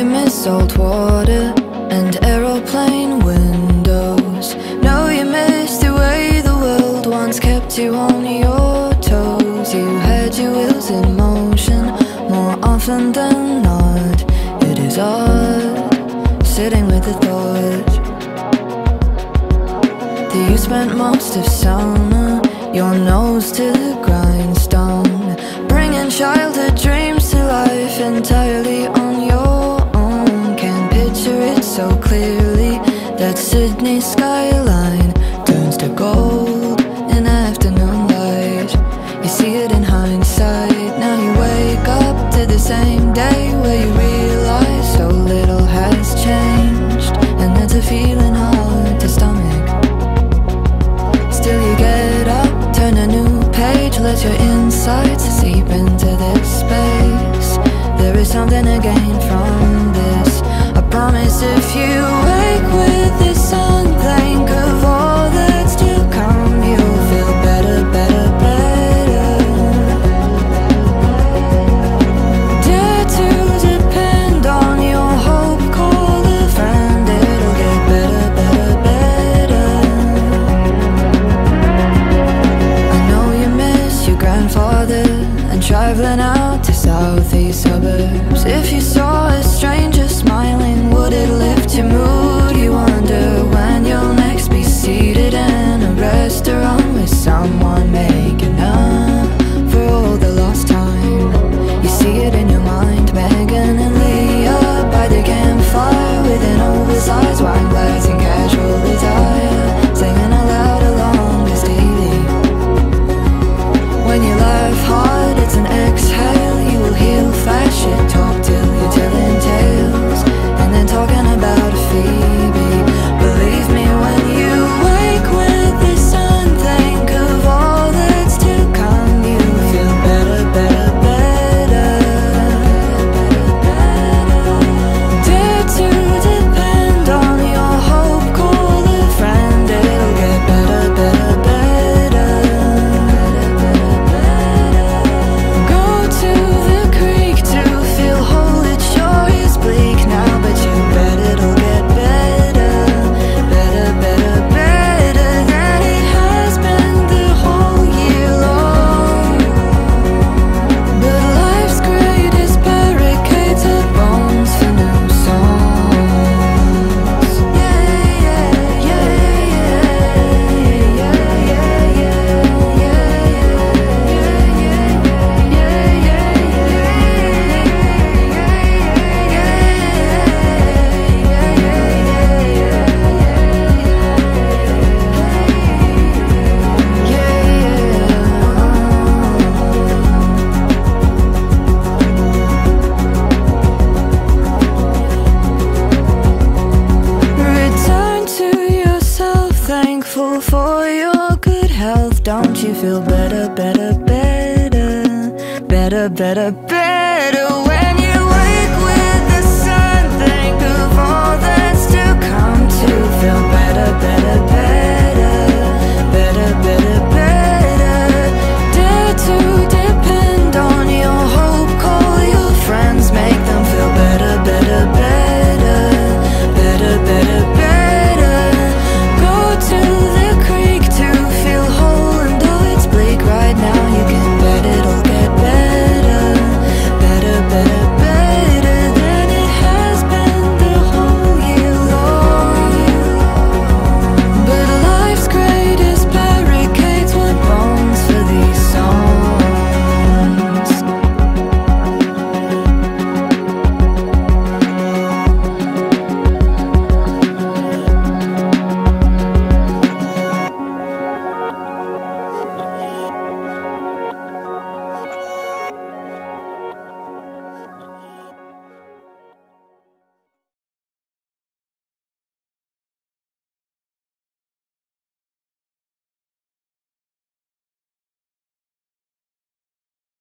miss salt water and aeroplane windows. Know you miss the way the world once kept you on your toes. You had your wheels in motion more often than not. It is odd, sitting with the thought that you spent most of summer, your nose to the grindstone, bringing childhood dreams to life entirely on your own. Can't picture it so clearly, that Sydney skyline turns to gold in afternoon light. You see it in hindsight. Now you wake up to the same day where you realize so little has changed, and that's a feeling hard to stomach. Still you get up, turn a new page, let your insights seep into this space. There is something to gain from this, I promise. If you wake with the sun, think of all that's to come. You'll feel better, better, better. Dare to depend on your hope, call a friend. It'll get better, better, better. I know you miss your grandfather and traveling out to southeast suburbs. If you saw a stranger smiling, would it lift your mood? You wonder when you'll next be seated in a restaurant with someone making up for all the lost time. You see it in your mind, Megan and Leah by the campfire with an oversized wine glass and casual attire, singing aloud along this TV. When you laugh hard, it's an exhale. You will heal fast, shit talk till you're telling tales, and then talking about a Phoebe. Believe me, when you wake with the sun, think of all that's to come. You feel better, better, better. Dare to depend on your hope, call a friend. It'll get better, better, better. Go to the creek to feel whole. It sure is bleak now, but you bet it'll get better, better, better, better than it has been the whole year long. But life's greatest barricades are bones for new songs. Yeah, yeah, yeah, yeah, yeah, yeah, Return to yourself, thankful for your good health. Don't you feel better, better, better, better, better, better?